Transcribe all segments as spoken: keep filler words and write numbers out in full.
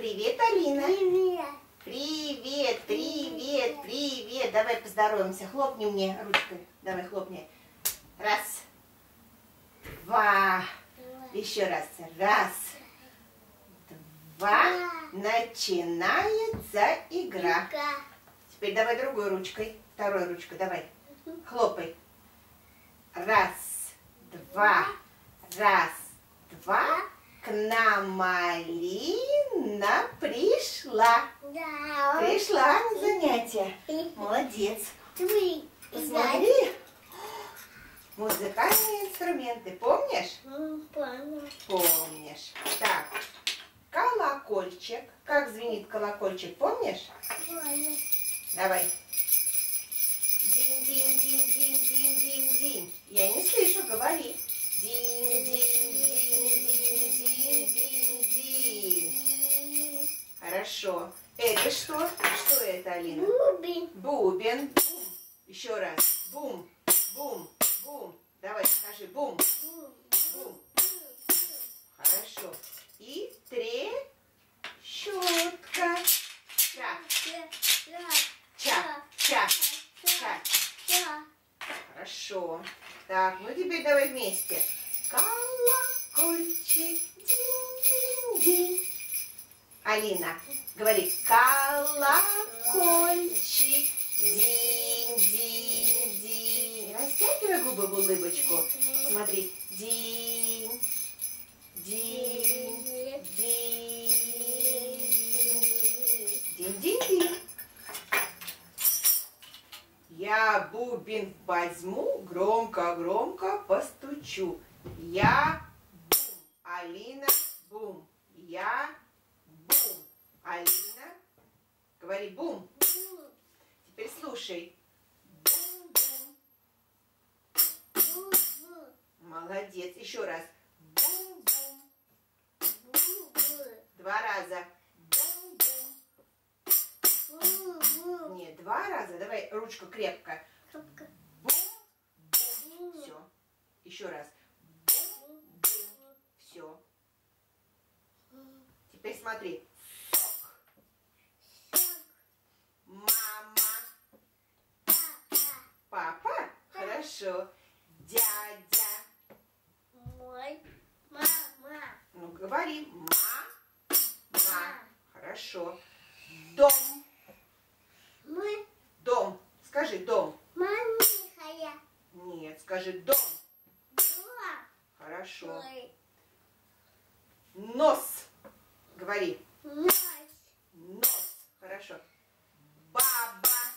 Привет, Алина. Привет. Привет, привет, привет. Давай поздороваемся. Хлопни мне ручкой. Давай, хлопни. Раз. Два. Еще раз. Раз. Два. Начинается игра. Теперь давай другой ручкой. Второй ручкой. Давай. Хлопай. Раз. Два. Раз. Два. К нам Алина пришла. Да. Пришла на занятие. Молодец. Ты Посмотри. Музыкальные инструменты. Помнишь? Помню. Помнишь. Так. Колокольчик. Как звенит колокольчик, помнишь? Помню. Давай. Динь-динь-динь-динь-динь-динь-динь. Я не слышу, говори. Динь-динь-динь-динь-динь-динь. Хорошо. Это что? Что это, Алина? Бубен. Бубен. Бум. Еще раз. Бум. Бум. Бум. Давай, скажи. Бум. Бум. Хорошо. И трещотка. Ча. Ча. Ча. Ча. Хорошо. Так, ну теперь давай вместе. Колокольчик. Динь-динь-динь. Алина, говори. Колокольчик. Динь-динь-динь. Растягивай губы в улыбочку. Смотри. Динь. Динь. Динь. Динь-динь-динь. Я бубен возьму, громко-громко постучу. Я бум, Алина бум. Я бум, Алина. Говори бум. Теперь слушай. Бум-бум. Молодец. Еще раз. Бум-бум. Два раза. Бум-бум. Нет, два раза. Давай ручку крепко. Бум-бум. Все. Еще раз. Бум-бум. Все. Теперь смотри. Сок. Мама. Папа. Хорошо. Дядя. Мой. Мама. Ну, говори. Ма. Ма. Хорошо. Дом. Мы. Дом. Скажи дом. Мамихая. Нет, скажи дом. Два. Хорошо. Мой. Нос. Говори. Нос. Нос. Хорошо. Баба.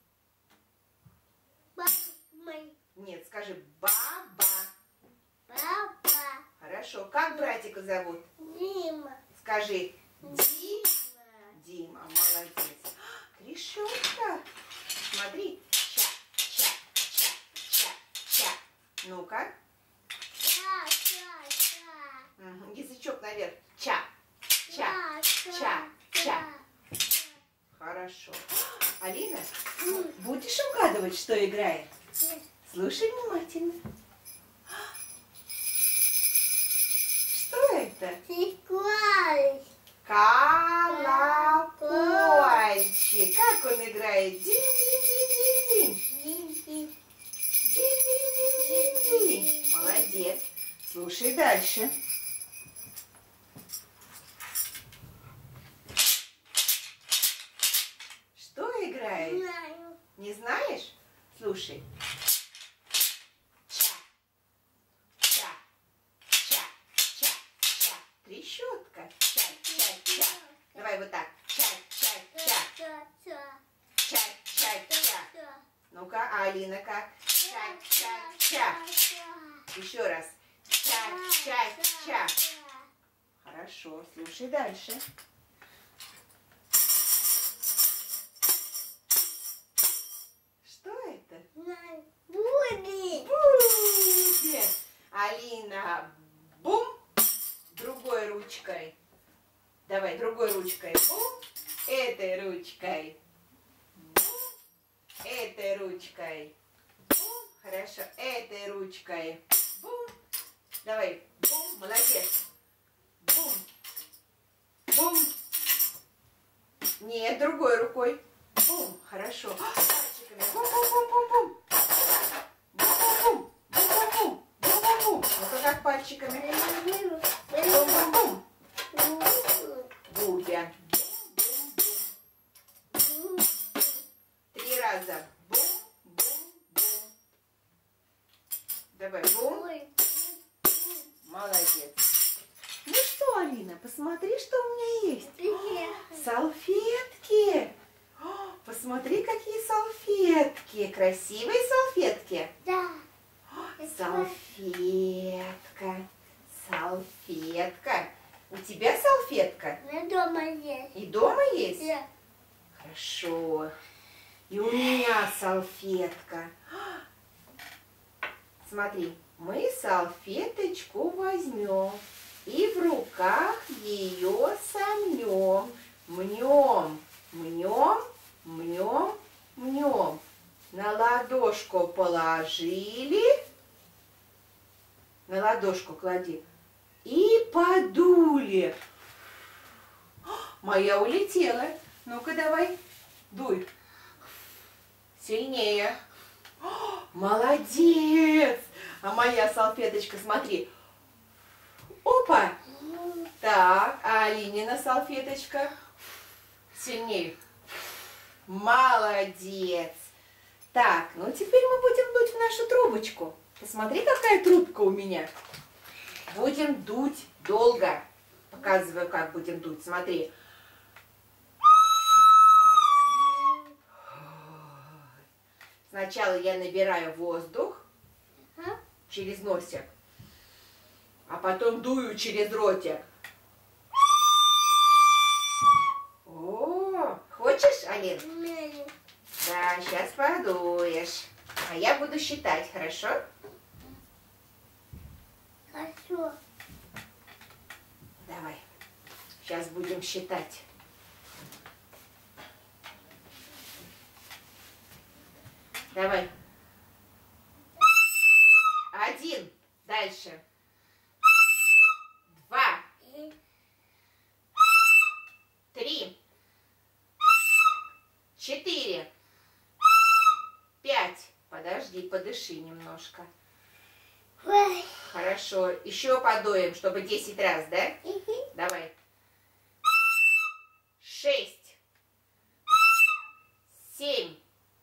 Мой. Нет, скажи баба. Папа. Хорошо. Как братика зовут? Дима. Скажи Ди. Дима. Молодец. Решетка. Смотри. Ча, ча, ча, ча, ча. Ну-ка. Ча, ча, ча. Угу. Язычок наверх. Ча, ча, Ча, ча, ча. Хорошо. Алина, будешь угадывать, что играет? Слушай внимательно. Что это? Сикваль. Колокольчик. Как он играет? Динь-динь-динь-динь-динь. Динь-динь-динь-динь-динь. Молодец. Слушай дальше. Что играет? Знаю. Не знаешь? Слушай. Ча. Ча. Ча. Ча. Ча. Трещотка. Ча. Ча. Ча. Давай вот так. Ча. Ча. Ча. Ча, ча, Ча. Ча. Ча. ча. Ну-ка, а Алина как? Ча. Ча. Ча. Еще раз. Ча. Ча. Ча. Хорошо. Слушай дальше. Что это? Знаю. Буди. Бубен. Алина, бум, другой ручкой. Давай, другой ручкой. Бум, этой ручкой. Бум, этой ручкой. Бум, хорошо, этой ручкой. Бум. Давай, бум, молодец. Бум. Бум. Нет, другой рукой. Бум, хорошо. Пальчиками. Бум-бум-бум-бум-бум. Бум-бум-бум. Бум-бум-бум. Бум-бум-бум. Ну-ка, как пальчиками. Бум-бум-бум. Бубя. Бум-бум-бум. Три раза. Бум-бум-бум. Давай, бум. Молодец. Ну что, Алина, посмотри, что у меня есть. Салфетки. О, посмотри, какие салфетки. Красивые салфетки. Да. Салфетка. Салфетка. У тебя салфетка? На дома есть. И дома есть? Да. Хорошо. И у меня салфетка. Смотри, мы салфеточку возьмем и в руках ее сомнем. Мнем, мнем, мнем, мнем. На ладошку положили. На ладошку клади. И подули. Моя улетела. Ну-ка давай, дуй. Сильнее. Молодец. А моя салфеточка, смотри. Опа. Так, а Алинина салфеточка. Сильнее. Молодец. Так, ну теперь мы будем дуть в нашу трубочку. Посмотри, какая трубка у меня. Будем дуть долго. Показываю, как будем дуть. Смотри. Сначала я набираю воздух через носик, а потом дую через ротик. О, хочешь, Алин? Да, сейчас подуешь. А я буду считать, хорошо? Хорошо. Давай. Сейчас будем считать. Давай. Один. Дальше. Два. Три. Четыре. Пять. Подожди, подыши немножко. Ой. Хорошо. Еще подуем, чтобы десять раз, да? Давай. Шесть. Семь.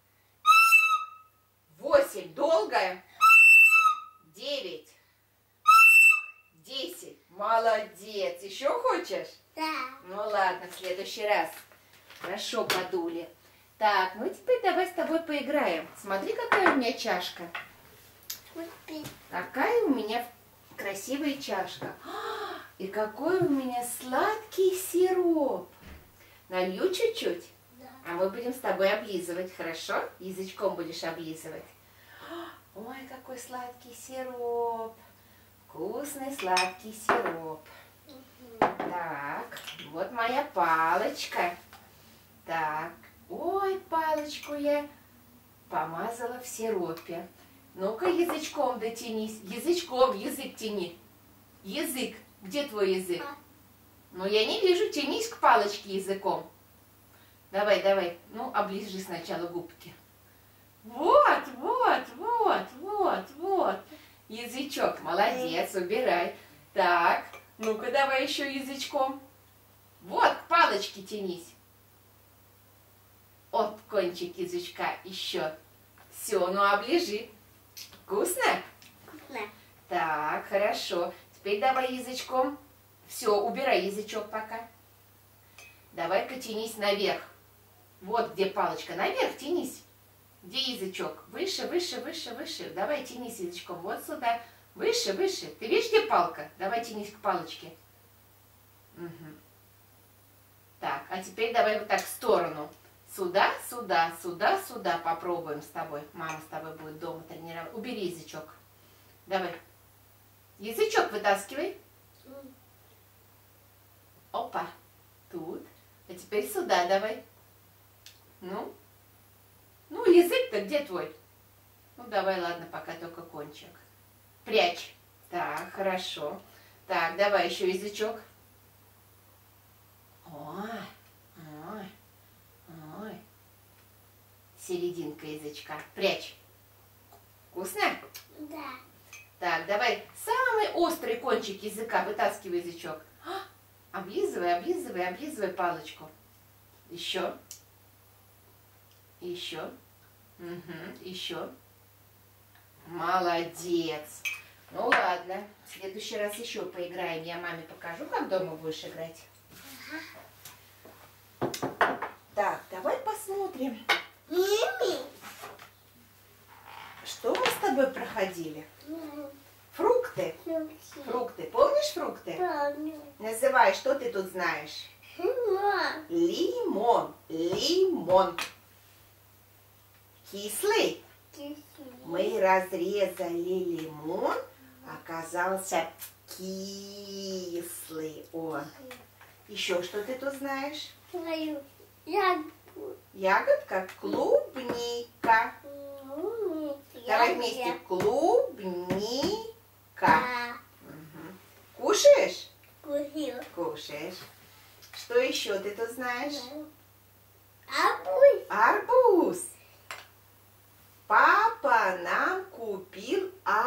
Восемь. Долго? Девять. Десять. Молодец. Еще хочешь? Да. Ну ладно, в следующий раз. Хорошо подули. Так, ну теперь давай с тобой поиграем. Смотри, какая у меня чашка. Какая у меня красивая чашка. И какой у меня сладкий сироп. Налью чуть-чуть, Да. а мы будем с тобой облизывать, хорошо? Язычком будешь облизывать. Ой, какой сладкий сироп. Вкусный сладкий сироп. Так, вот моя палочка. Так, ой, палочку я помазала в сиропе. Ну-ка, язычком дотянись. Язычком, язык тяни. Язык. Где твой язык? Ну, я не вижу. Тянись к палочке языком. Давай, давай. Ну, оближи сначала губки. Вот, вот, вот, вот, вот. Язычок. Молодец, убирай. Так, ну-ка, давай еще язычком. Вот, к палочке тянись. Вот кончик язычка еще. Все, ну оближи. Вкусно? Вкусно. Так, хорошо. Теперь давай язычком. Все, убирай язычок пока. Давай-ка тянись наверх. Вот где палочка. Наверх тянись. Где язычок? Выше, выше, выше, выше. Давай тянись язычком. Вот сюда. Выше, выше. Ты видишь, где палка? Давай тянись к палочке. Угу. Так, а теперь давай вот так в сторону. Сюда, сюда, сюда, сюда. Попробуем с тобой. Мама с тобой будет дома тренировать. Убери язычок. Давай. Язычок вытаскивай. Опа. Тут. А теперь сюда давай. Ну. Ну, язык-то где твой? Ну, давай, ладно, пока только кончик. Прячь. Так, хорошо. Так, давай еще язычок. Ой, ой. серединка язычка. Прячь. Вкусно? Да. Так, давай самый острый кончик языка. Вытаскивай язычок. А, облизывай, облизывай, облизывай палочку. Еще. Еще. Угу, еще. Молодец. Ну ладно, в следующий раз еще поиграем. Я маме покажу, как дома будешь играть. Ага. Так, давай посмотрим. Мими. Что мы с тобой проходили? Мими. Фрукты. Фрукты. Фрукты. Помнишь фрукты? Помню. Называй, что ты тут знаешь? Лимон. Лимон. Лимон. Кислый. Кисель. Мы разрезали лимон, оказался кислый он. Еще что ты тут знаешь? Твою ягоду. Ягодка клубника. Давай вместе. Клубника. Да. Мгм. Кушаешь? Купил. Кушаешь. Что еще ты тут знаешь? Арбуз. Арбуз. Папа нам купил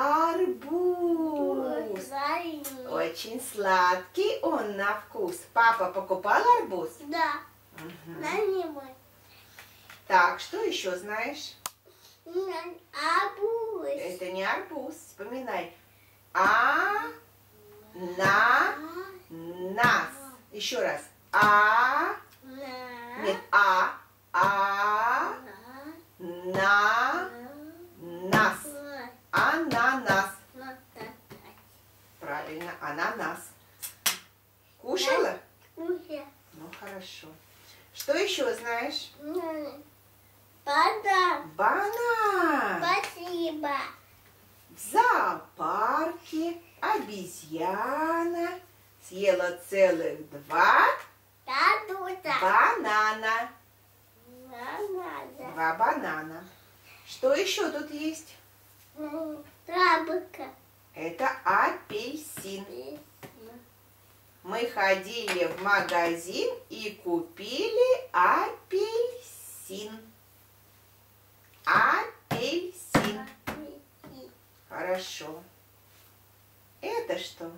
арбуз. Правильно. Очень сладкий он на вкус. Папа покупал арбуз? Да. Мгм. На лимон. Так, что еще знаешь? На арбуз. Это не арбуз. Вспоминай. А, на, нас. Еще раз. А, На. нет, а, а, на, нас. Ананас. Правильно, ананас. Кушала? Ну, хорошо. Что еще знаешь? Банан. Банан. Спасибо. В зоопарке обезьяна съела целых два Тадута. банана. Банана. Два банана. Что еще тут есть? Яблоко. Это апельсин. Мы ходили в магазин и купили апельсин. Апельсин. Хорошо. Это что?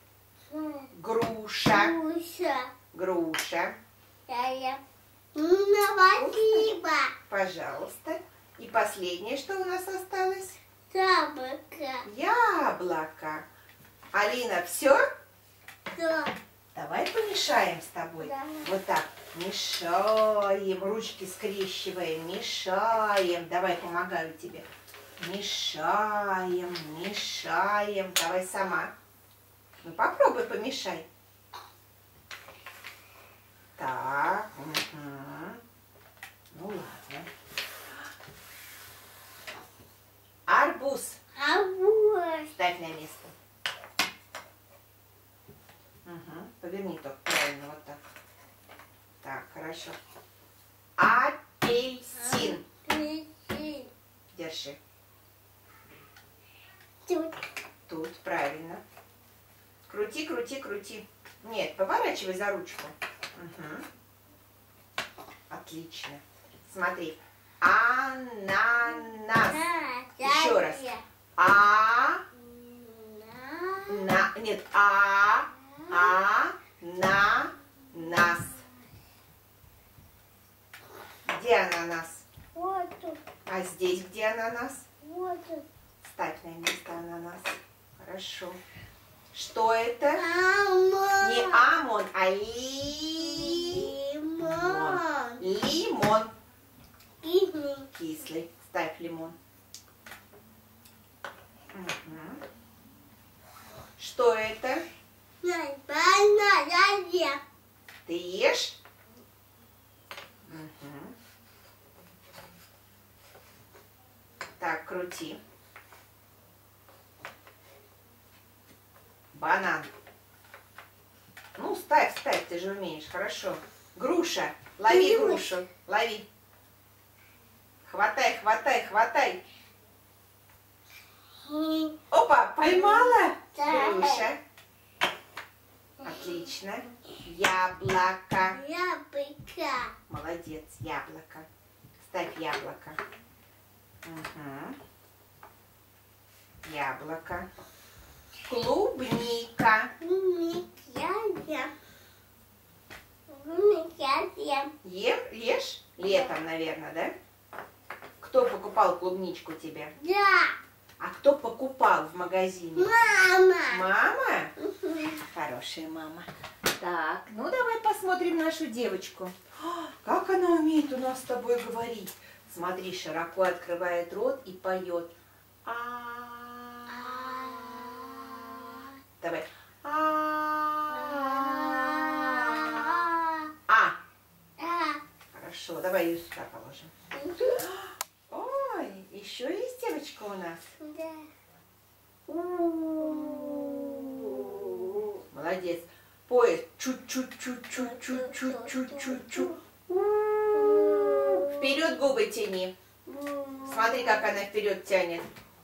Груша. Груша. Груша. Я-я. Спасибо. Пожалуйста. И последнее, что у нас осталось? Яблоко. Яблоко. Алина, все? Да. Давай помешаем с тобой. Да. Вот так. Мешаем. Ручки скрещиваем. Мешаем. Давай, помогаю тебе. Мешаем, мешаем. Давай сама. Ну, попробуй помешай. Так. Угу. Ну, ладно. Арбуз. Арбуз. Ставь на место. Угу. Поверни только правильно, вот так. Так, хорошо. Апельсин. Апельсин. Держи. Тут. Тут, правильно. Крути, крути, крути. Нет, поворачивай за ручку. Угу. Отлично. Смотри. Ананас. Еще раз. А, на, нет, а, а, на, нас. Где ананас? Вот тут. А здесь где ананас? Вот тут. Ставь на место ананас. Хорошо. Что это? Лимон. Не амон, а ли... Лимон. Лимон. Кислый. Кислый. Ставь лимон. Угу. Что это? Банан. Я. Ты ешь? Угу. Так, крути. Банан. Ну, ставь, ставь, ты же умеешь. Хорошо. Груша. Лови грушу. Лови. Хватай, хватай, хватай. Опа, поймала? Да. Груша. Отлично. Яблоко. Яблоко. Молодец, яблоко. Ставь яблоко. Угу. Яблоко. Клубника. Я ем. Ем, ешь? Летом, наверное, да? Кто покупал клубничку тебе? Да. А кто покупал в магазине? Мама. Мама? Хорошая мама. Так, ну давай посмотрим нашу девочку. О, как она умеет у нас с тобой говорить. Смотри, широко открывает рот и поет. А. Давай. А. Хорошо, давай ее сюда положим. Ой, еще есть девочка у нас. Молодец. Поезд. Чуть-чуть-чуть-чуть-чуть-чуть-чуть-чуть. Вперед губы тяни. Смотри, как она вперед тянет.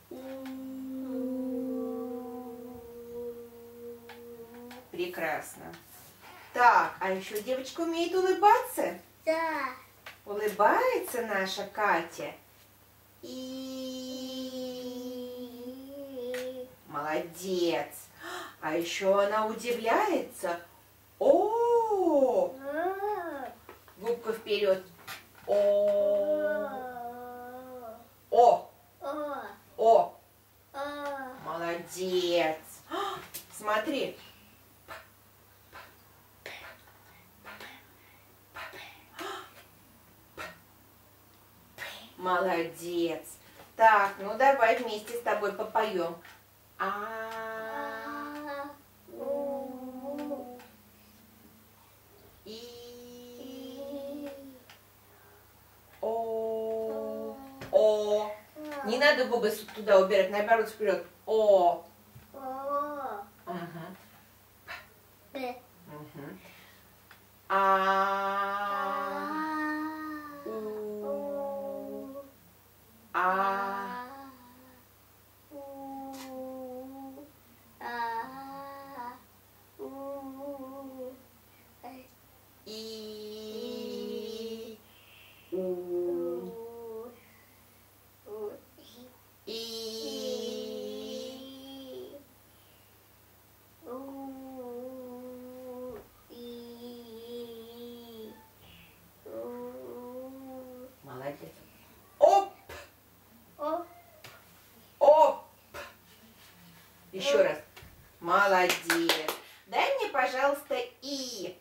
Прекрасно. Так, а еще девочка умеет улыбаться? Да. Улыбается наша Катя. И молодец. А еще она удивляется. О, губка вперед. О, о, о. Молодец. Смотри. Молодец. Так, ну давай вместе с тобой попоем. А, у, и, о, о. Не надо губы туда убирать, наоборот вперед. О. Угу. Угу. А, у, а. И, у, и. Молодец. Оп! Оп! Еще раз. Молодец. Дай мне, пожалуйста, и.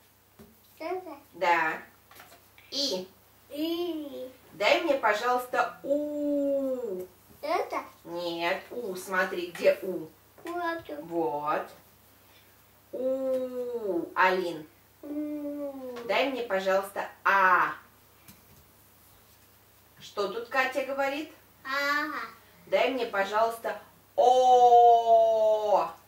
Да. И. Дай мне, пожалуйста, у. Это? Нет, у. Смотри, где у. Вот. Вот. У. Алин. Дай мне, пожалуйста, а. Что тут Катя говорит? Ага. Дай мне, пожалуйста, о.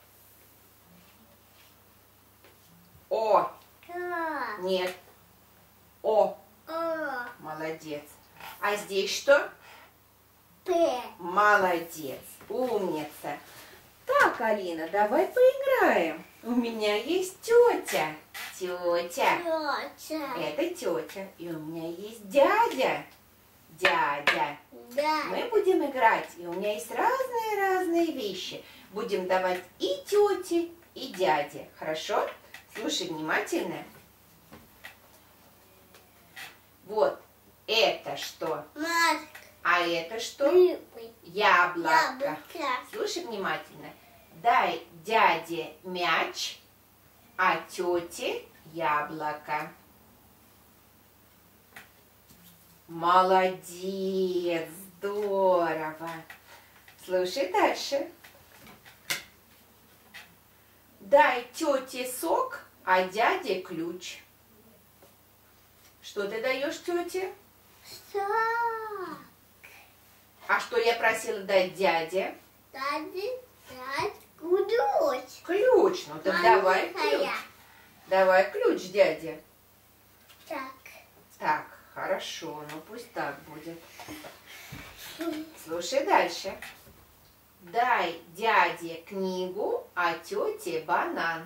О. Да. Нет. О. О. Молодец. А здесь что? П. Молодец. Умница. Так, Алина, давай поиграем. У меня есть тетя. Тетя. Тётя. Это тетя. И у меня есть дядя. Дядя. Да. Мы будем играть. И у меня есть разные-разные вещи. Будем давать и тете, и дяде. Хорошо? Слушай внимательно. Вот. Это что? Маска. А это что? Рыбы. Яблоко. Яблоко. Слушай внимательно. Дай дяде мяч, а тете яблоко. Молодец, здорово. Слушай дальше. Дай тете сок, а дяде ключ. Что ты даешь тете? Что? А что я просила дать дяде? Daddy, dad, ключ. Ключ. Ну так давай ключ. Маленькая. Давай ключ дяде. Так. Так, хорошо, ну пусть так будет. Слушай дальше. Дай дяде книгу, а тете банан.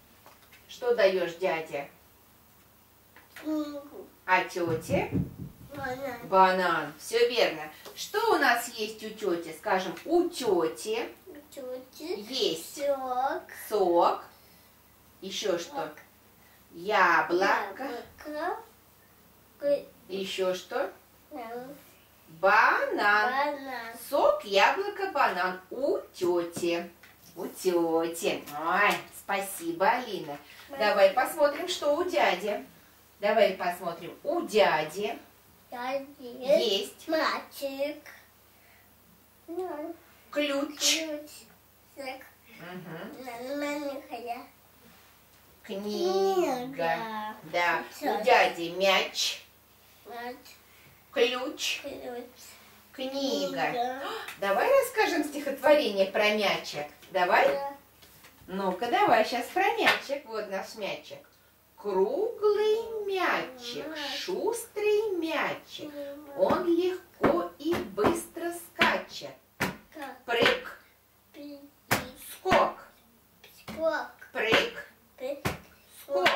Что даешь дяде? Книгу. А тете? Банан. Банан. Все верно. Что у нас есть у тети? Скажем, у тети Тетя. есть Сок. сок. Еще что? Яблоко. Яблоко. Г- Еще что? Банан. Банан. Банан. Сок, яблоко, банан. У тети. У тети. Ой, спасибо, Алина. Давай посмотрим, что у дяди. Давай посмотрим. У дяди Дядя. есть Мальчик. Ну, ключ. ключ. Так. Мгм. Маленькая. Книга. Книга. Да. Всё. У дяди мяч, Мальчик. ключ, Ключ. книга. Давай расскажем стихотворение про мячик. Давай. Да. Ну-ка, давай сейчас про мячик. Вот наш мячик. Круглый мячик, шустрый мячик. Он легко и быстро скачет. Как Прыг, пи- скок, скок. прыг, Пи- скок.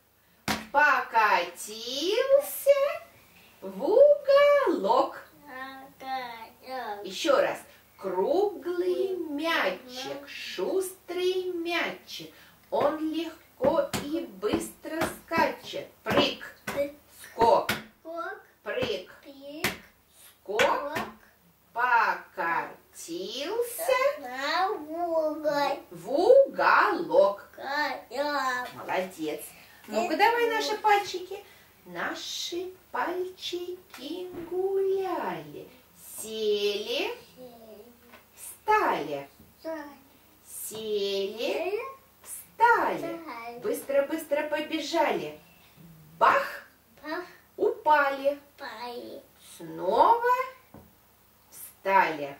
Покатился в уголок. Огород. Еще раз. Круглый мячик, шустрый мячик. Он легко и быстро скачет. Прыг, Пи- скок, скок. прыг, Пи- скок. скок. Покатился На уголь. в уголок. Огород. Молодец. Ну-ка давай наши пальчики. Наши пальчики гуляли, сели, встали, сели, встали, быстро-быстро побежали. Бах, упали, снова встали.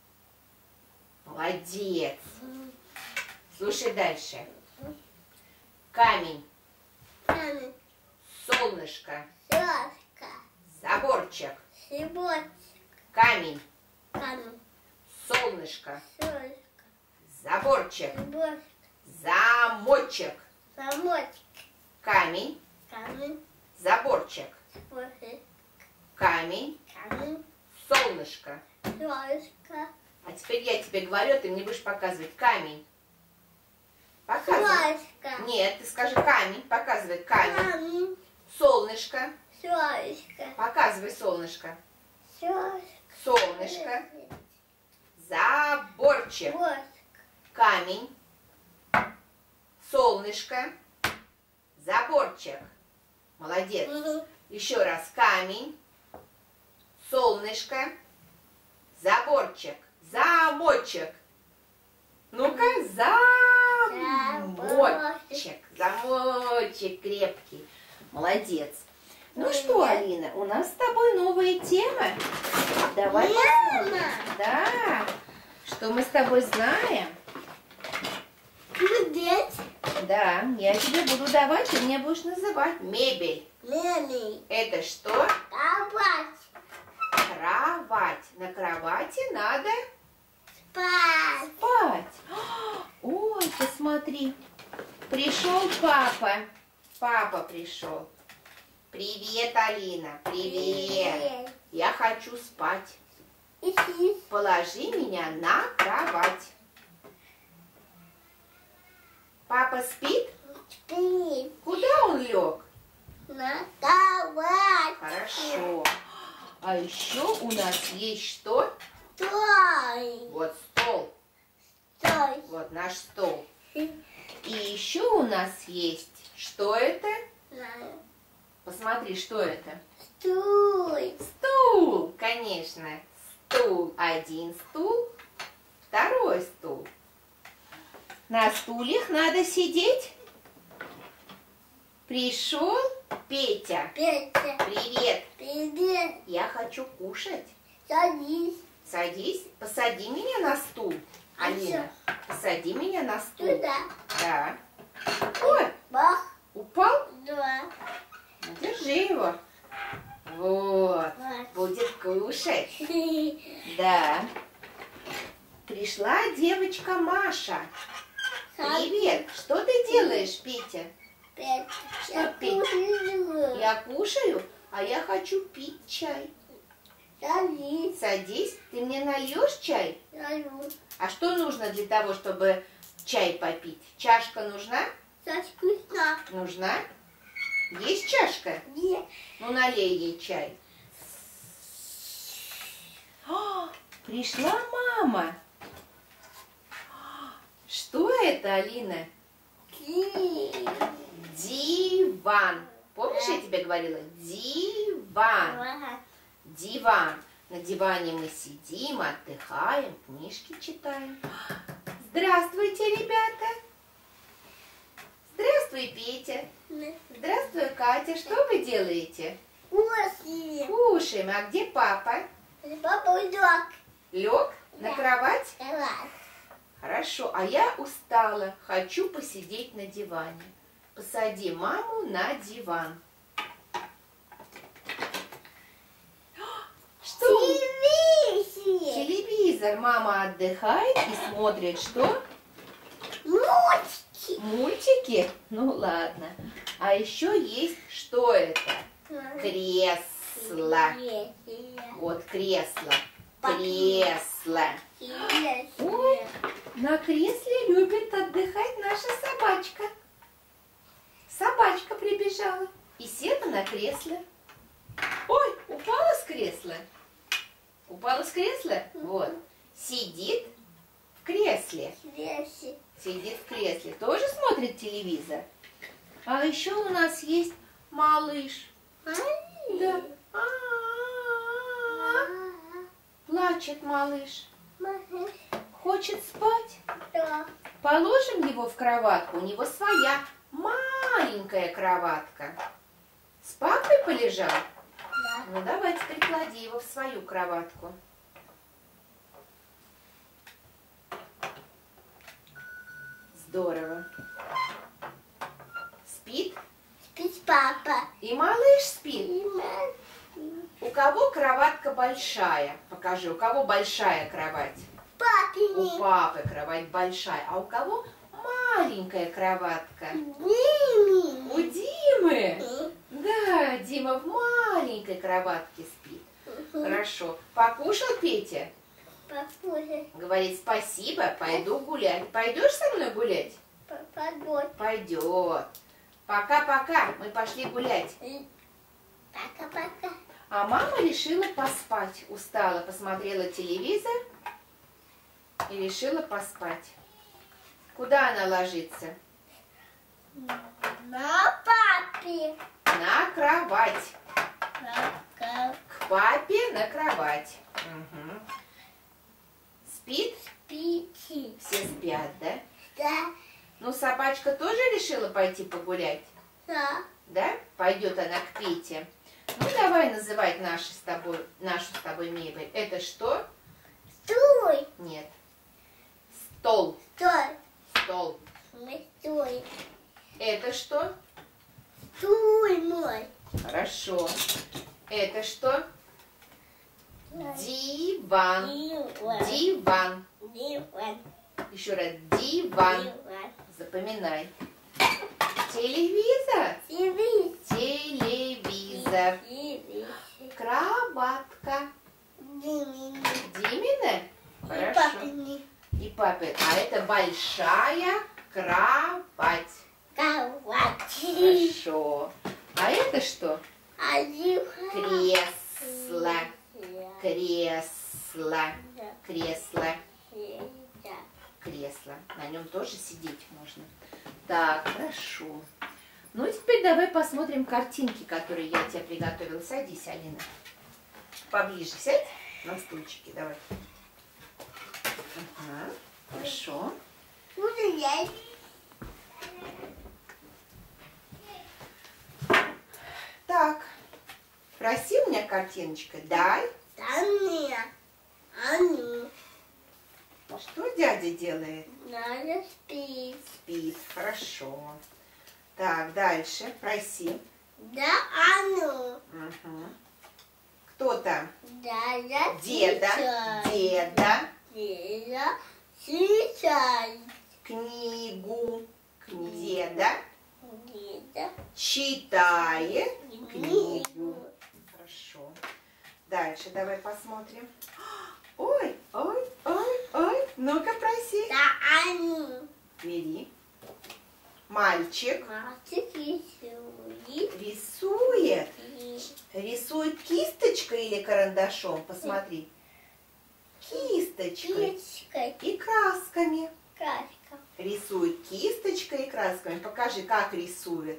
Молодец. Слушай дальше. Камень, солнышко, заборчик, камень, солнышко, заборчик, замочек, камень, заборчик, камень, солнышко. А теперь я тебе говорю, ты мне будешь показывать камень. Показывай. Нет, ты скажи камень, показывай камень. Солнышко, показывай солнышко. Солнышко, заборчик, камень, солнышко, заборчик. Молодец. Еще раз. Камень, солнышко, заборчик, замочек. Ну-ка, замочек. Замочек крепкий. Молодец. Ну что, Алина, у нас с тобой новая тема. Давай посмотрим. Да. Что мы с тобой знаем? Да, я тебе буду давать, ты мне будешь называть. Мебель. Это что? Кровать. На кровати надо спать. Ой, посмотри. Пришел папа. Папа пришел. Привет, Алина. Привет. Я хочу спать. Положи меня на кровать. Папа спит? Куда он лег? На кровать. Хорошо. А еще у нас есть что? Стой. Вот стол. Стой. Вот наш стол. И еще у нас есть, что это? Посмотри, что это? Стой. Стул, конечно. Стул. Один стул, второй стул. На стульях надо сидеть. Пришел Петя. Петя. Привет. Привет. Я хочу кушать. Садись. Садись, посади меня на стул. А Алина, посади меня на стул. Туда. Да. Ой, Бах. упал? Два. Держи его. Вот. Вот. Будет кушать. Да. Пришла девочка Маша. Привет. Что ты делаешь, Петя? Петя. Что, Петя? Я кушаю. А я хочу пить чай. Садись. Садись, ты мне нальешь чай? Садись. А что нужно для того, чтобы чай попить? Чашка нужна? Вкусно. Нужна? Есть чашка? Нет. Ну, налей ей чай. О, пришла мама. Что это, Алина? Диван. Помнишь, я тебе говорила? Диван. Диван. На диване мы сидим, отдыхаем, книжки читаем. Здравствуйте, ребята. Здравствуй, Петя. Здравствуй, Катя. Что вы делаете? Кушаем. Кушаем. А где папа? Папа лег. Лег на Да. кровать? Кровать. Хорошо. А я устала. Хочу посидеть на диване. Посади маму на диван. Что? Телевизор. Телевизор. Мама отдыхает и смотрит что? Мультики. Мультики? Ну ладно. А еще есть, что это? Кресло. Вот кресло. Кресло. Ой, на кресле любит отдыхать наша собачка. Собачка прибежала и села на кресло. Ой, упала с кресла. Упала с кресла? Вот. Сидит в кресле. Сидит в кресле. Тоже смотрит телевизор. А еще у нас есть малыш. Да. А-а-а. Плачет малыш. Хочет спать. Положим его в кроватку. У него своя маленькая кроватка. С папой полежал? Ну давай теперь клади его в свою кроватку. Здорово. Спит? Спит папа. И малыш спит. У кого кроватка большая? Покажи, у кого большая кровать? У Папины. папы кровать большая. А у кого маленькая кроватка? Дими. У Димы. Да, Дима в маленькой кроватке спит. Хорошо. Покушал Петя? Покушай. Говорит, спасибо, пойду гулять. Пойдешь со мной гулять? Погодь. Пойдет. Пока-пока, мы пошли гулять. Пока-пока. А мама решила поспать. Устала, посмотрела телевизор и решила поспать. Куда она ложится? На папе. На кровать. Пока. К папе на кровать. Угу. Спит? Пити. Все спят, да? Да. Ну, собачка тоже решила пойти погулять? Да. Да? Пойдет она к Пете. Ну, давай называть наши с тобой, нашу с тобой мебель. Это что? Стой. Нет. Стол. Стой. Стол. Мы стой. Это что? Стой мой. Хорошо. Это что? Диван. Диван. Диван. Диван. Еще раз. Диван. Диван. Запоминай. Телевизор. Телевизор. Телевизор. Телевизор. Кроватка. Димини. Димина? И Хорошо. папини. И папин. А это большая кровать. Кровать. Хорошо. А это что? А диван. Кресло. Кресло. Кресло. Кресло. На нем тоже сидеть можно. Так, хорошо. Ну, теперь давай посмотрим картинки, которые я тебе приготовила. Садись, Алина. Поближе сядь на стульчике. Давай. Ага, хорошо. Буду я. Так. Проси у меня картиночка. Дай. Да не. А ну. Что дядя делает? Надо спить. Спит. Хорошо. Так, дальше. Проси. Да, а ну. Угу. Кто там? Да, да. Деда. Деда. Деда. Сейчас. Книгу. Деда Деда. читает книгу. Дальше давай посмотрим. Ой, ой, ой, ой. Ну-ка, проси. Да, Ану. Бери. Мальчик Мальчик рисует. рисует. И Рисует кисточкой или карандашом? Посмотри. Кисточкой кисточкой. и красками. Краска. Рисует кисточкой и красками. Покажи, как рисует.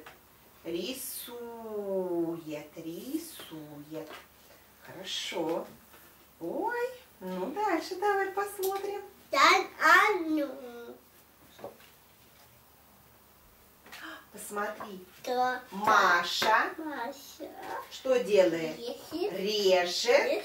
Рисует, рисует. Хорошо. Ой, ну дальше давай посмотрим. Да, Ану. Посмотри. Да. Маша Маша. что делает? Если Режет.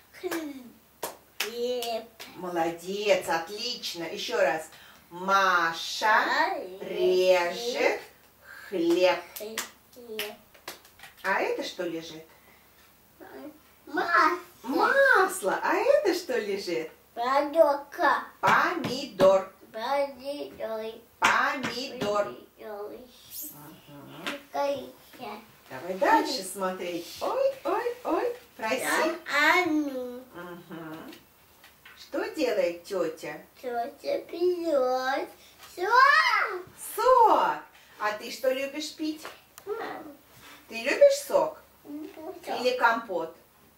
хлеб. Молодец, отлично. Еще раз. Маша режет хлеб. Хлеб. А это что лежит? Масло. Масло. А это что лежит? Продукка. Помидор. Помидор. Помидор. Помидор. Мгм. Кайся. Давай дальше смотреть. Ой, ой, ой. Проси. Да, Ану. Мгм. Что делает тетя? Тетя пьет. Все. Сок. А ты что любишь пить? Ты любишь сок? Или компот?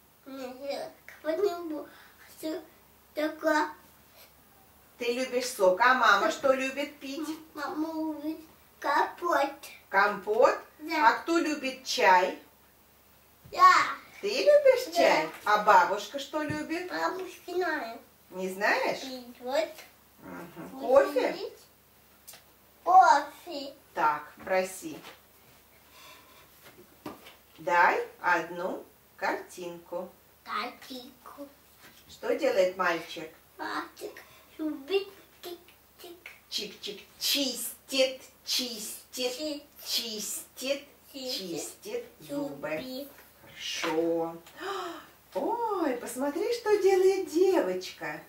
Такое. Ты любишь сок. А мама что любит пить? Мама любит капот. Компот? Да. А кто любит чай? Да. Ты любишь Да. чай? А бабушка что любит? Бабушка знает. Не знаешь? Вот. Мгм. Кофе? Кофе. Так, проси. Дай одну картинку. Катику. Что делает мальчик? Мальчик любит тик-тик. Чик-чик. Чистит, чистит, Чик. чистит, чистит зубы. Любит. Хорошо. Ой, посмотри, что делает девочка.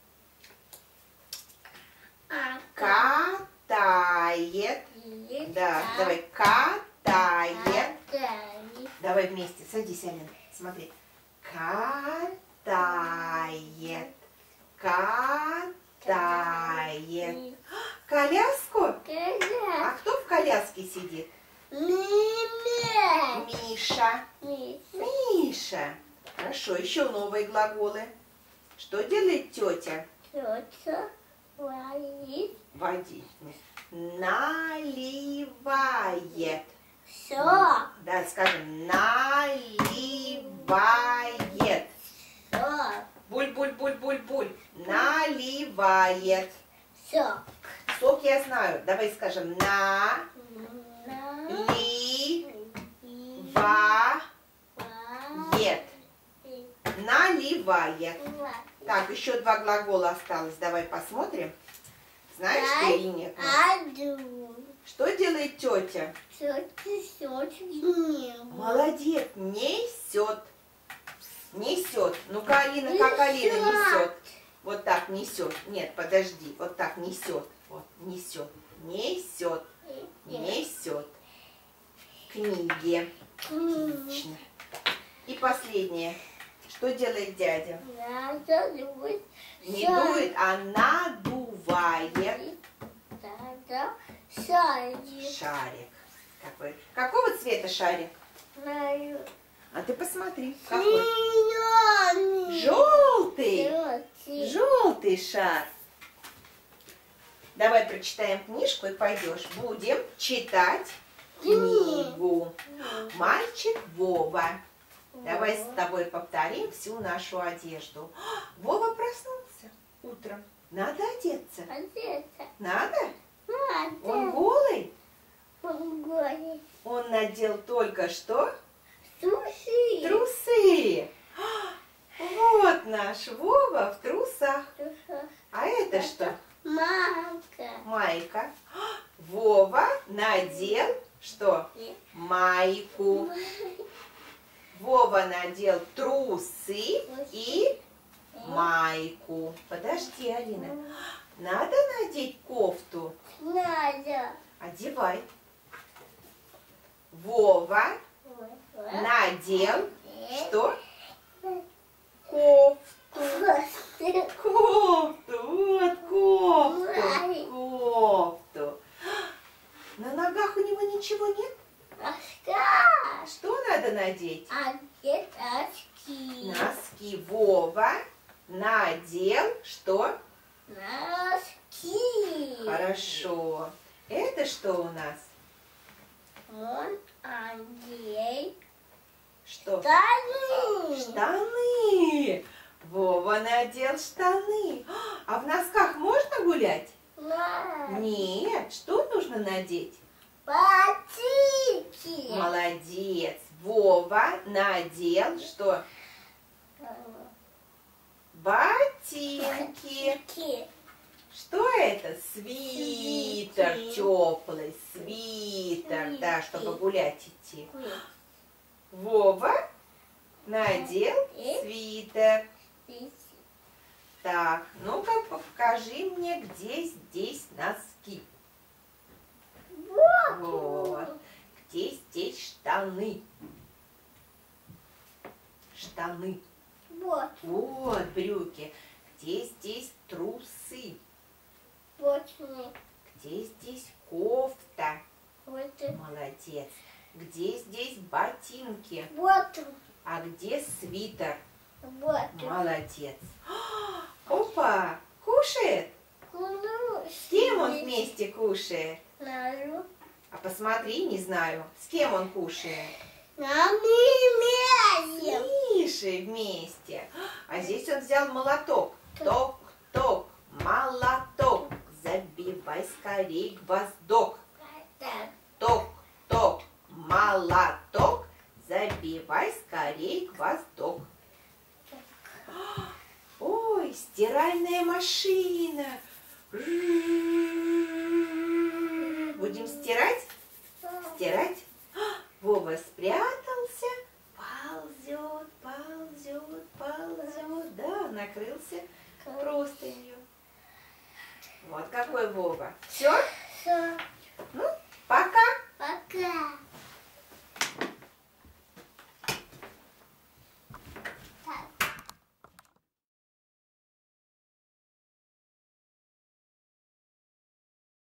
А Катает. Да, давай. Катает. Давай вместе. Садись, Алина. Смотри. Катает. Катает. Коляску? А кто в коляске сидит? Мимя. Миша. Миша. Хорошо, еще новые глаголы. Что делает тетя? Тетя варит. Водить. Наливает. Все. Да, скажем, наливает. Все. Буль-буль-буль-буль-буль. Наливает. Все. Сок я знаю. Давай скажем на На. ли И. ва Ва. ет. Наливает. Ва. Так, еще два глагола осталось. Давай посмотрим. Знаешь ты или нет? Аду. Что делает тетя? Тетя все не. Молодец, несет. Несет. Ну-ка, Алина, как Алина несет? Вот так несет. Нет, подожди. Вот так несет. Вот, несет. Несет. Несет. Книги. Отлично. И последнее. Что делает дядя? Надо любить. Не дует, а надувает Надо шарик. шарик. Какой? Какого цвета шарик? Знаю. А ты посмотри. Какой? Зеленый. Желтый. Желтый. Желтый шар. Давай прочитаем книжку и пойдешь. Будем читать книгу. Мальчик Вова. Давай с тобой повторим всю нашу одежду. Вова проснулся утром. Надо одеться. Одеться. Надо? Надо. Он голый? Он голый. Он надел только что Суши. трусы. Вот наш Вова в трусах. Трусы. А это что? Мамка. Майка. Вова надел что? Майку. Вова надел трусы и майку. Подожди, Алина. Надо надеть кофту? Надо. Одевай. Вова надел что? кофту. Просто. Кофту, вот кофту, Ой. кофту. На ногах у него ничего нет? Носка. Что надо надеть? А где очки? Носки. Вова надел что? Носки. Хорошо. Это что у нас? Он одел Что? штаны. Штаны. Вова надел штаны. А в носках можно гулять? Да. Нет. Что нужно надеть? Ботинки. Молодец. Вова надел что? Ботинки. Ботинки. Что это? Свитер Свитер. теплый. Свитер, да, Свитер. чтобы гулять идти. Вова надел свитер. Так, ну-ка покажи мне, где здесь носки. Вот. Вот. Где здесь штаны? Штаны. Вот. Вот брюки. Где здесь трусы? Вот. Вот. Где здесь кофта? Вот. Молодец. Где здесь ботинки? Вот. А где свитер? Вот. Молодец. Опа, кушает? С кем он вместе кушает? Ложу. А посмотри, не знаю, с кем он кушает? На месте. С Мишей вместе. А здесь он взял молоток. Ток-ток, молоток. Забивай скорей гвоздок. Ток-ток, молоток. Забивай скорей гвоздок. Ой, стиральная машина. Будем стирать? Стирать? Вова спрятался. Ползет, ползет, ползет. Да, накрылся простынью. Вот какой Вова. Все?